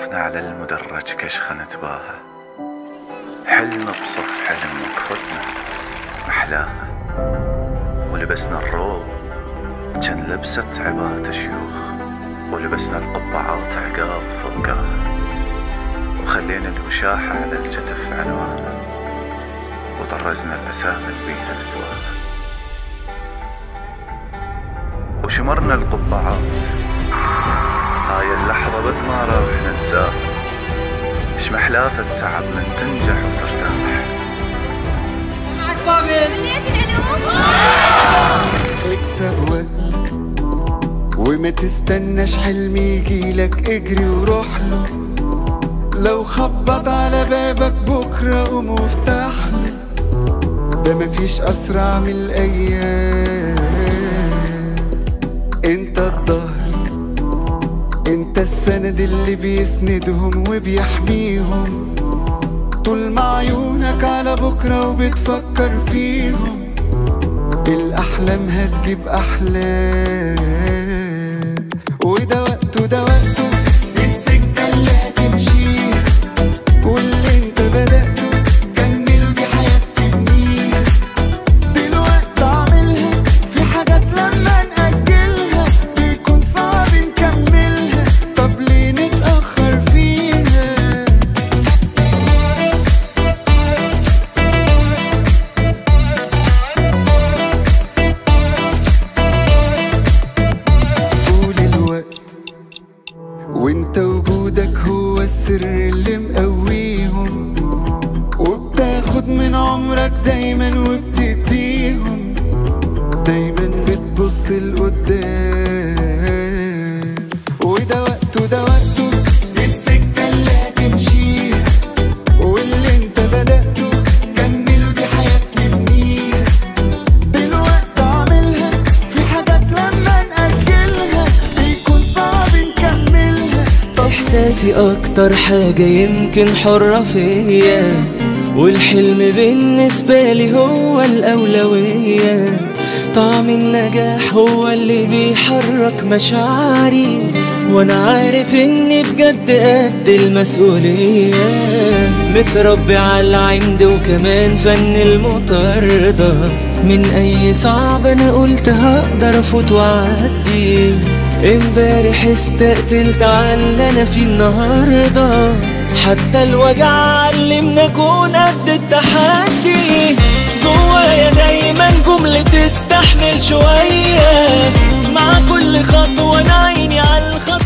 وقفنا على المدرج كشخة نتباهى، حلم بصف حلم وكفتنا محلاها، ولبسنا الروب جن لبسة عباة شيوخ، ولبسنا القبعات عقاب فوقاها، وخلينا الوشاحة على الجتف عنوانا، وطرزنا الأسامي بيها ندواها، وشمرنا القبعات. هاي اللحظة بد ما راح ننساها، اش محلات التعب من تنجح وترتاح. معك بابل كلية العلوم. اكسب وقت وما تستناش حلم يجيلك، اجري وروح له. لو خبط على بابك بكرة قوم وافتح له، ده مفيش أسرع من الأيام. انت الظهر، انت السند اللي بيسندهم وبيحميهم، طول ما عيونك على بكرة وبتفكر فيهم، الأحلام هتجيب أحلام. وده وقته ده وقته، دي السكة اللي هتمشيها، واللي انت بدأته كمله، دي حياة تبنيها. دلوقتي اعملها، في حاجات لما نأجلها بيكون صعب نكملها، طب ليه نتأخر فيها؟ طول الوقت وانت وجودك هو السر اللي مقويهم، وبتاخد من عمرك دايما وبتديهم، دايما بتبص لقدام. وده وقته ده وقته، دي السكة اللي هتمشيها، واللي انت بدأته كمله، دي حياة تبنيها. دلوقتي اعملها، في حاجات لما نأجلها بيكون صعب نكملها. إحساسي أكتر حاجة يمكن حرة فيا، والحلم بالنسبة لي هو الأولوية. طعم النجاح هو اللي بيحرك مشاعري، وأنا عارف إني بجد قد المسؤولية. متربي على العند وكمان فن المطاردة، من أي صعب أنا قلت هقدر أفوت وأعدي. امبارح استقتلت على اللي أنا فيه النهاردة، حتى الوجع علمنا أكون قد التحدي. جوايا دايما جملة تستحمل شوية، مع كل خطوة أنا عيني على الخط.